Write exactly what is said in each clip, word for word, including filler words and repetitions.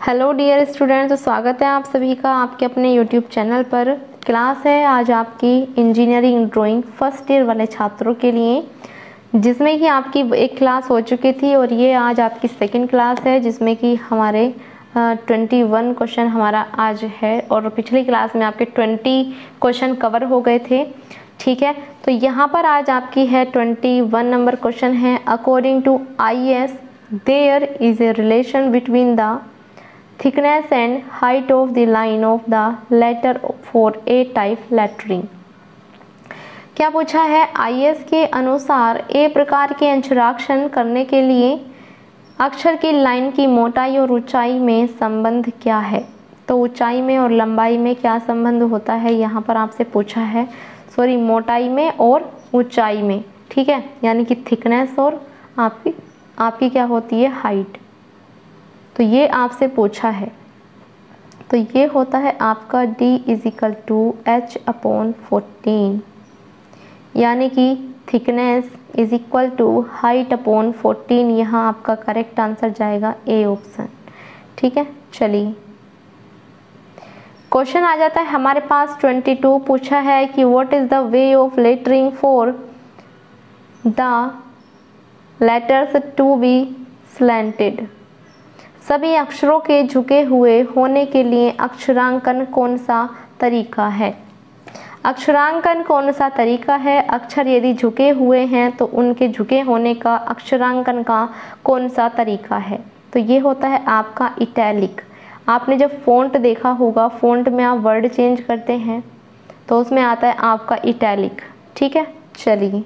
Hello dear students, तो स्वागत है आप सभी का आपके अपने यूट्यूब चैनल पर। क्लास है आज आपकी इंजीनियरिंग ड्राइंग फर्स्ट ईयर वाले छात्रों के लिए, जिसमें कि आपकी एक क्लास हो चुकी थी और ये आज आपकी सेकंड क्लास है, जिसमें कि हमारे ट्वेंटी वन क्वेश्चन हमारा आज है और पिछली क्लास में आपके ट्वेंटी क्वेश्चन कवर हो गए थे। ठीक है, तो यहाँ पर आज आपकी है ट्वेंटी वन नंबर क्वेश्चन है। According to I S there is a relation between the thickness and height of the line of the letter for A type lettering। क्या पूछा है, आई एस के अनुसार ए प्रकार के अंशाक्षर करने के लिए अक्षर की लाइन की मोटाई और ऊंचाई में संबंध क्या है। तो ऊंचाई में और लंबाई में क्या संबंध होता है, यहाँ पर आपसे पूछा है। सॉरी, मोटाई में और ऊंचाई में। ठीक है, यानी कि थिकनेस और आपकी आपकी क्या होती है, हाइट। तो ये आपसे पूछा है। तो ये होता है आपका d is equal to H upon fourteen, यानी कि thickness is equal to height upon fourteen. यहाँ आपका करेक्ट आंसर जाएगा ए ऑप्शन। ठीक है, चलिए क्वेश्चन आ जाता है हमारे पास ट्वेंटी टू। पूछा है कि what is the way of lettering for the letters to be slanted. सभी अक्षरों के झुके हुए होने के लिए अक्षरांकन कौन सा तरीका है। अक्षरांकन कौन सा तरीका है, अक्षर यदि झुके हुए हैं तो उनके झुके होने का अक्षरांकन का कौन सा तरीका है। तो ये होता है आपका इटैलिक। आपने जब फ़ॉन्ट देखा होगा, फ़ॉन्ट में आप वर्ड चेंज करते हैं तो उसमें आता है आपका इटैलिक। ठीक है, चलिए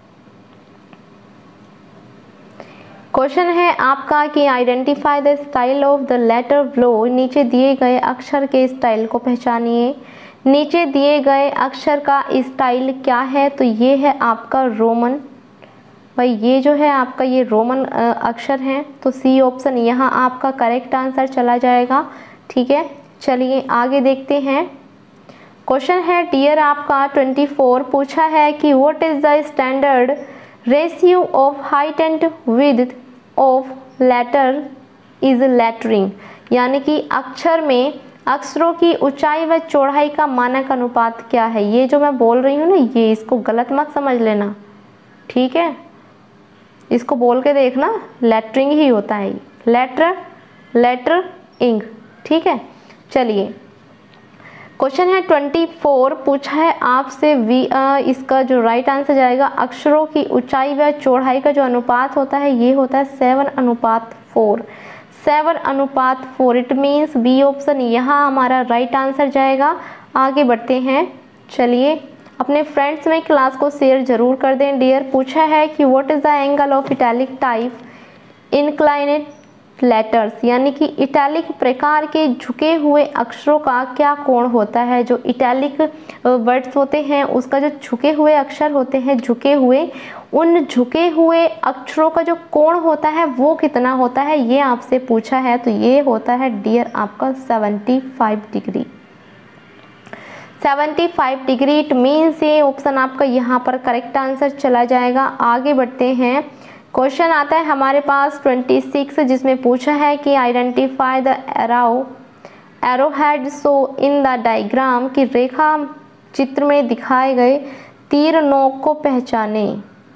क्वेश्चन है आपका कि identify the style of the letter below. नीचे दिए गए अक्षर के स्टाइल को पहचानिए। नीचे दिए गए अक्षर का स्टाइल क्या है, तो ये है आपका रोमन। भाई ये जो है आपका ये रोमन अक्षर हैं, तो सी ऑप्शन यहाँ आपका करेक्ट आंसर चला जाएगा। ठीक है, चलिए आगे देखते हैं। क्वेश्चन है डियर आपका ट्वेंटी फोर। पूछा है कि what is the standard ratio of height and width of letter is lettering. यानी कि अक्षर में अक्षरों की ऊंचाई व चौड़ाई का मानक अनुपात क्या है। ये जो मैं बोल रही हूँ ना, ये इसको गलत मत समझ लेना। ठीक है, इसको बोल के देखना, लेटरिंग ही होता है, लेटर लेटर इंग। ठीक है, चलिए क्वेश्चन है ट्वेंटी फोर। पूछा है आपसे वी आ, इसका जो राइट आंसर जाएगा, अक्षरों की ऊंचाई व चौड़ाई का जो अनुपात होता है ये होता है सेवन अनुपात फोर। सेवन अनुपात four, it means B option यहाँ हमारा राइट आंसर जाएगा। आगे बढ़ते हैं, चलिए अपने फ्रेंड्स में क्लास को शेयर जरूर कर दें डियर। पूछा है कि what is the angle of italic type inclined letters. यानी कि इटैलिक प्रकार के झुके हुए अक्षरों का क्या कोण होता है। जो इटैलिक वर्ड्स होते हैं उसका जो झुके हुए अक्षर होते हैं, झुके हुए, उन झुके हुए अक्षरों का जो कोण होता है वो कितना होता है, ये आपसे पूछा है। तो ये होता है डियर आपका seventy five degree. Seventy five degree, it means ये ऑप्शन आपका यहाँ पर करेक्ट आंसर चला जाएगा। आगे बढ़ते हैं, क्वेश्चन आता है हमारे पास ट्वेंटी सिक्स, जिसमें पूछा है कि identify the arrow arrow head so in the diagram. की रेखा चित्र में दिखाए गए तीर नोक को पहचाने।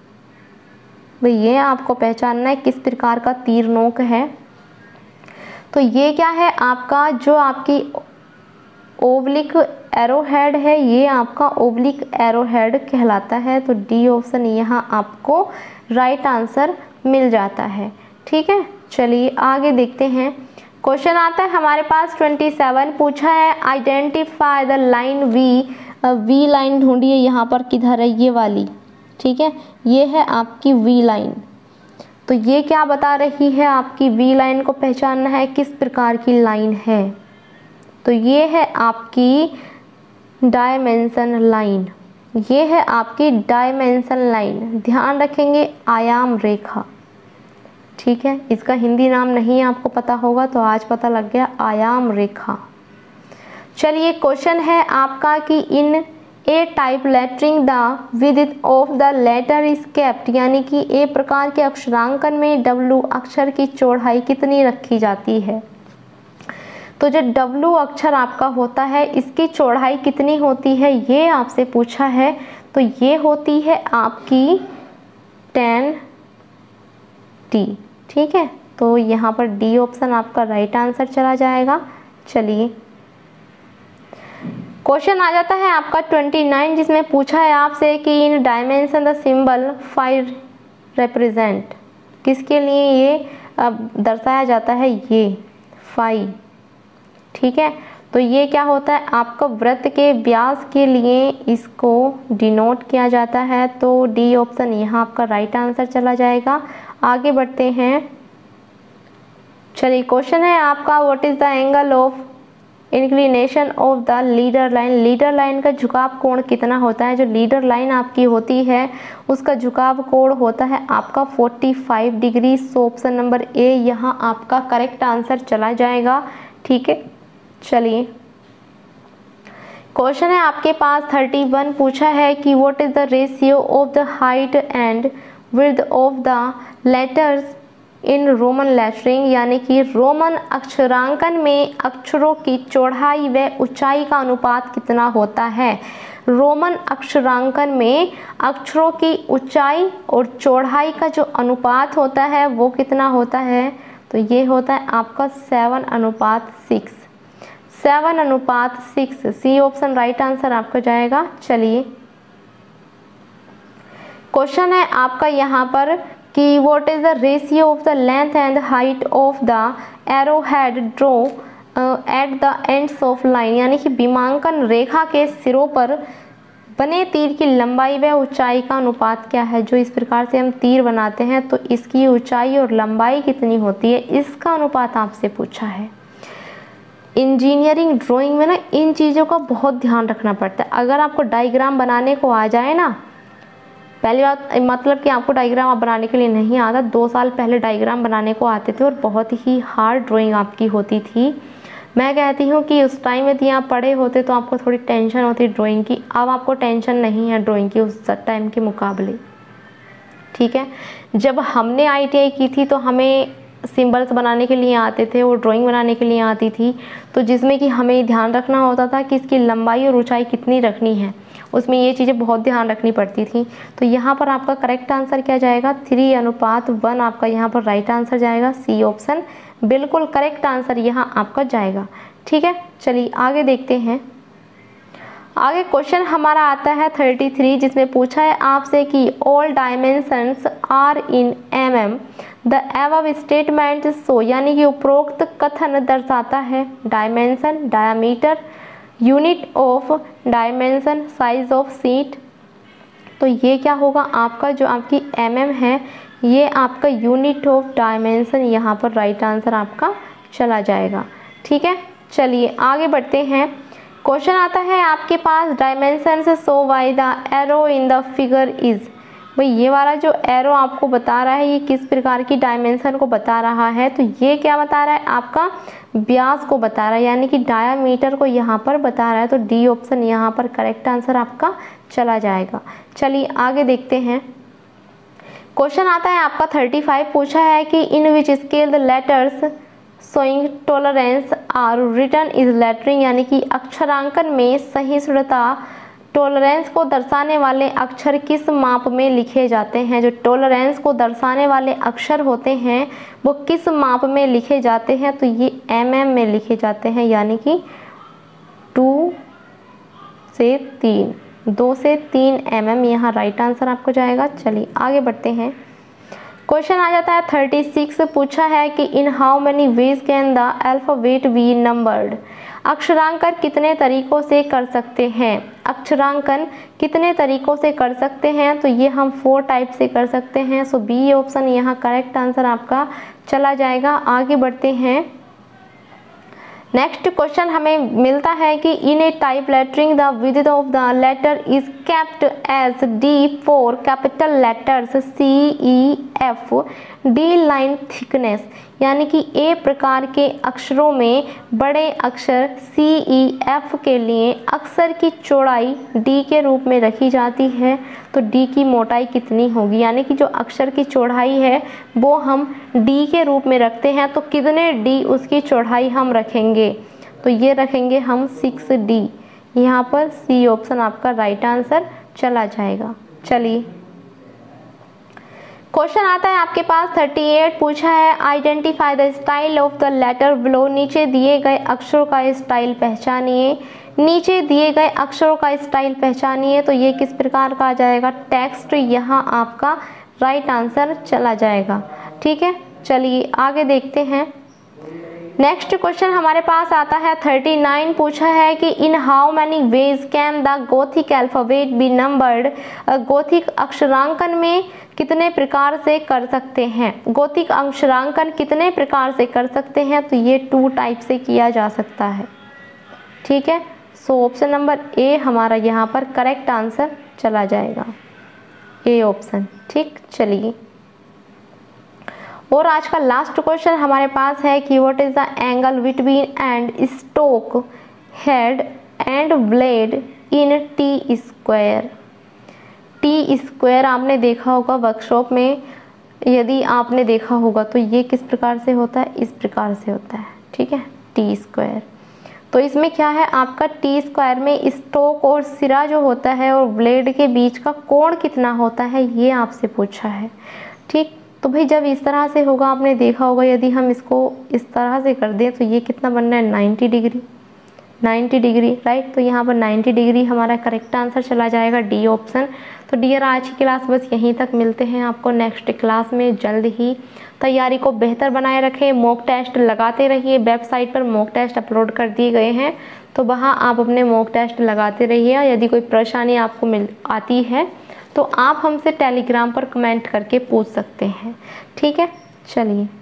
भाई ये आपको पहचानना है किस प्रकार का तीर नोक है। तो ये क्या है आपका, जो आपकी ओवलिक एरो हेड है, ये आपका ओवलिक एरो हेड कहलाता है। तो डी ऑप्शन यहाँ आपको राइट आंसर मिल जाता है। ठीक है, चलिए आगे देखते हैं। क्वेश्चन आता है हमारे पास ट्वेंटी सेवन। पूछा है identify the line V. V line ढूंढिए यहाँ पर किधर है, ये वाली। ठीक है, ये है आपकी वी लाइन। तो ये क्या बता रही है, आपकी वी लाइन को पहचानना है किस प्रकार की लाइन है। तो ये है आपकी डायमेंशन लाइन। ये है आपकी डायमेंशन लाइन, ध्यान रखेंगे, आयाम रेखा। ठीक है, इसका हिंदी नाम नहीं आपको पता होगा तो आज पता लग गया, आयाम रेखा। चलिए क्वेश्चन है आपका कि in A type lettering the width of the letter is kept. यानी कि ए प्रकार के अक्षरांकन में डब्ल्यू अक्षर की चौड़ाई कितनी रखी जाती है। तो जो W अक्षर आपका होता है इसकी चौड़ाई कितनी होती है ये आपसे पूछा है, तो ये होती है आपकी टेन टी। ठीक है, तो यहाँ पर डी ऑप्शन आपका राइट आंसर चला जाएगा। चलिए क्वेश्चन आ जाता है आपका उनतीस, जिसमें पूछा है आपसे कि in dimension the symbol five represent, किसके लिए ये दर्शाया जाता है, ये फाइव। ठीक है, तो ये क्या होता है आपका वृत्त के व्यास के लिए इसको डिनोट किया जाता है, तो डी ऑप्शन यहाँ आपका राइट आंसर चला जाएगा। आगे बढ़ते हैं। चलिए क्वेश्चन है आपका what is the angle of inclination of the leader line. Leader line का झुकाव कोण कितना होता है, जो लीडर लाइन आपकी होती है उसका झुकाव कोण होता है आपका पैंतालीस degree. So option number A यहाँ आपका करेक्ट आंसर चला जाएगा। ठीक है, चलिए क्वेश्चन है आपके पास इकतीस, पूछा है कि what is the ratio of the height and width of the letters in Roman lettering, यानी कि रोमन अक्षरांकन में अक्षरों की चौड़ाई व ऊंचाई का अनुपात कितना होता है। रोमन अक्षरांकन में अक्षरों की ऊंचाई और चौड़ाई का जो अनुपात होता है वो कितना होता है, तो ये होता है आपका सेवन अनुपात सिक्स। सेवन अनुपात six, C option right answer आपका जाएगा। चलिए क्वेश्चन है आपका यहाँ पर कि what is the ratio of the length and height of the arrow head draw at the ends of line, यानी कि विमांकन रेखा के सिरों पर बने तीर की लंबाई व ऊंचाई का अनुपात क्या है। जो इस प्रकार से हम तीर बनाते हैं तो इसकी ऊंचाई और लंबाई कितनी होती है, इसका अनुपात आपसे पूछा है। इंजीनियरिंग ड्राइंग में ना इन चीज़ों का बहुत ध्यान रखना पड़ता है। अगर आपको डायग्राम बनाने को आ जाए ना, पहली बात मतलब कि आपको डायग्राम आप बनाने के लिए नहीं आता, दो साल पहले डायग्राम बनाने को आते थे और बहुत ही हार्ड ड्राइंग आपकी होती थी। मैं कहती हूँ कि उस टाइम यदि आप पढ़े होते तो आपको थोड़ी टेंशन होती ड्राइंग की, अब आपको टेंशन नहीं है ड्राइंग की उस टाइम के मुकाबले। ठीक है, जब हमने आई टी आई की थी तो हमें सिंबल्स बनाने के लिए आते थे और ड्राइंग बनाने के लिए आती थी, तो जिसमें कि हमें ध्यान रखना होता था कि इसकी लंबाई और ऊंचाई कितनी रखनी है, उसमें ये चीज़ें बहुत ध्यान रखनी पड़ती थी। तो यहाँ पर आपका करेक्ट आंसर क्या जाएगा, थ्री अनुपात वन आपका यहाँ पर राइट आंसर जाएगा। सी ऑप्शन बिल्कुल करेक्ट आंसर यहाँ आपका जाएगा। ठीक है, चलिए आगे देखते हैं। आगे क्वेश्चन हमारा आता है तैंतीस, जिसमें पूछा है आपसे कि all dimensions are in M M the above statement so, यानी कि उपरोक्त कथन दर्शाता है dimension, diameter, unit of dimension, size of sheet. तो ये क्या होगा आपका जो आपकी एम एम है ये आपका यूनिट ऑफ डायमेंशन यहाँ पर राइट आंसर आपका चला जाएगा। ठीक है, चलिए आगे बढ़ते हैं। क्वेश्चन आता है आपके पास डायमेंशन से so why the arrow in the figure is. भाई ये वाला जो एरो आपको बता रहा है ये किस प्रकार की डायमेंशन को बता रहा है, तो ये क्या बता रहा है आपका व्यास को बता रहा है, यानी कि डायामीटर को यहाँ पर बता रहा है। तो डी ऑप्शन यहाँ पर करेक्ट आंसर आपका चला जाएगा। चलिए आगे देखते हैं। क्वेश्चन आता है आपका पैंतीस, पूछा है कि in which scale the letters showing tolerance are written is lettering, यानी कि अक्षरांकन में सहिष्णुता टॉलरेंस को दर्शाने वाले अक्षर किस माप में लिखे जाते हैं। जो टॉलरेंस को दर्शाने वाले अक्षर होते हैं वो किस माप में लिखे जाते हैं, तो ये एम एम में लिखे जाते हैं, यानी कि टू से तीन, दो से तीन एम एम यहाँ राइट आंसर आपको जाएगा। चलिए आगे बढ़ते हैं। क्वेश्चन आ जाता है छत्तीस, पूछा है कि in how many ways can the alphabet be numbered. अक्षरांकन कितने तरीकों से कर सकते हैं, अक्षरांकन कितने तरीकों से कर सकते हैं, तो ये हम फोर टाइप से कर सकते हैं। सो बी ऑप्शन यहाँ करेक्ट आंसर आपका चला जाएगा। आगे बढ़ते हैं। नेक्स्ट क्वेश्चन हमें मिलता है कि in A type lettering the width of the letter is kept as D for capital letters C E F D line thickness, यानी कि ए प्रकार के अक्षरों में बड़े अक्षर सी ई एफ के लिए अक्षर की चौड़ाई डी के रूप में रखी जाती है। तो डी की मोटाई कितनी होगी, यानी कि जो अक्षर की चौड़ाई है वो हम डी के रूप में रखते हैं, तो कितने डी उसकी चौड़ाई हम रखेंगे, तो ये रखेंगे हम सिक्स डी। यहाँ पर सी ऑप्शन आपका राइट आंसर चला जाएगा। चलिए क्वेश्चन आता है आपके पास अड़तीस, पूछा है identify the style of the letter below, नीचे दिए गए अक्षरों का स्टाइल पहचानिए। नीचे दिए गए अक्षरों का स्टाइल पहचानिए, तो ये किस प्रकार का आ जाएगा, टेक्स्ट, यहाँ आपका राइट आंसर चला जाएगा। ठीक है, चलिए आगे देखते हैं। नेक्स्ट क्वेश्चन हमारे पास आता है उनतालीस, पूछा है कि in how many ways can the Gothic alphabet be numbered, Gothic अक्षरांकन में कितने प्रकार से कर सकते हैं, गोथिक अक्षरांकन कितने प्रकार से कर सकते हैं, तो ये टू टाइप से किया जा सकता है। ठीक है, सो ऑप्शन नंबर ए हमारा यहाँ पर करेक्ट आंसर चला जाएगा, ए ऑप्शन। ठीक, चलिए और आज का लास्ट क्वेश्चन हमारे पास है कि what is the angle between end stock head and blade in T square. T square आपने देखा होगा वर्कशॉप में, यदि आपने देखा होगा तो ये किस प्रकार से होता है, इस प्रकार से होता है। ठीक है, टी स्क्वायर। तो इसमें क्या है आपका टी स्क्वायर में स्टोक और सिरा जो होता है और ब्लेड के बीच का कोण कितना होता है, ये आपसे पूछा है। ठीक, तो भाई जब इस तरह से होगा, आपने देखा होगा यदि हम इसको इस तरह से कर दें तो ये कितना बनना है, ninety degree, ninety degree, right. तो यहाँ पर नाइन्टी डिग्री हमारा करेक्ट आंसर चला जाएगा, डी ऑप्शन। तो डियर आज की क्लास बस यहीं तक, मिलते हैं आपको नेक्स्ट क्लास में जल्द ही। तैयारी को बेहतर बनाए रखें, मॉक टेस्ट लगाते रहिए, वेबसाइट पर मॉक टेस्ट अपलोड कर दिए गए हैं, तो वहाँ आप अपने मॉक टेस्ट लगाते रहिए। यदि कोई परेशानी आपको मिल आती है तो आप हमसे टेलीग्राम पर कमेंट करके पूछ सकते हैं। ठीक है, चलिए।